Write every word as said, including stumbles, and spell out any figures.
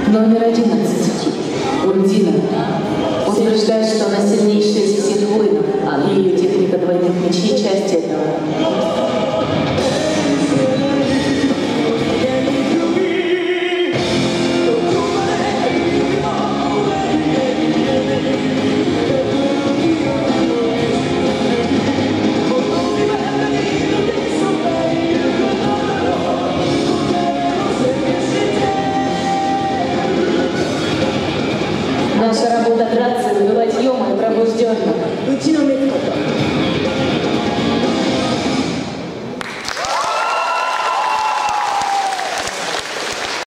Номер одиннадцать. Ульдина утверждает, что она сильнейшая из всех воинов, а ее техника двойных мечей — часть этого. Наша работа — драться, выбивать ёма и пробуждённых.